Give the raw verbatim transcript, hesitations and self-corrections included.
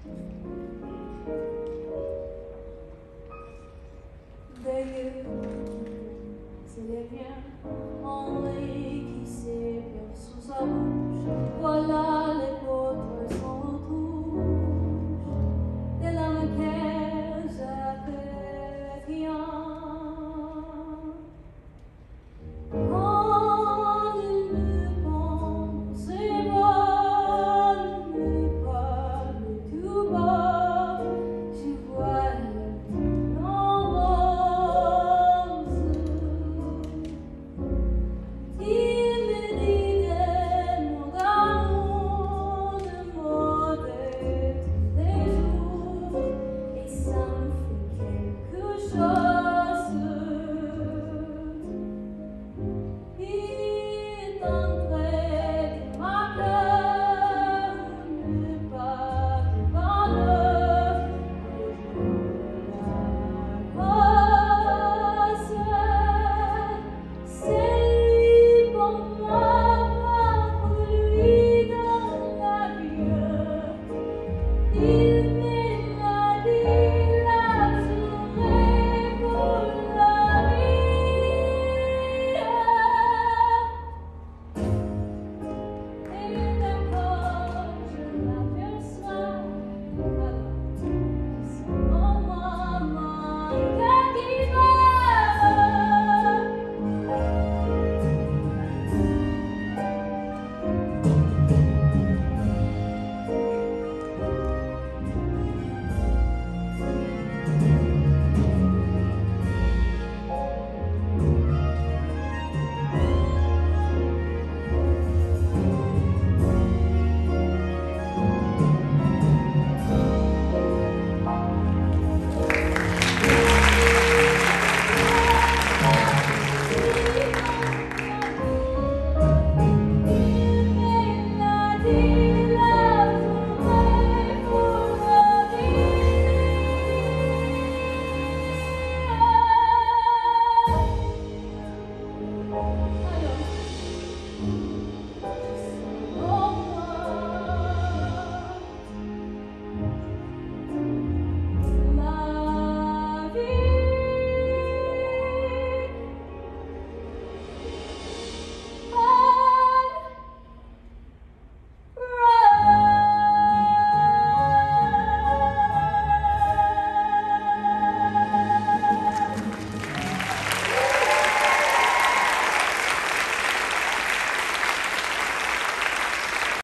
Des yeux, c'est les miens, en lit qui s'éveillent sous sa bouche. Voilà les vôtres sont rouges, des larmes qu'elles avaient rien. Quand il me pense et moi me parle tout bas, je vois le il me dit des mots d'amour, des mots de tous les jours, et ça me fait quelque chose. Il est entré dans ma cœur, ne parle pas l'heure, le jour de la grâce. C'est pour moi, pour lui dans la vie.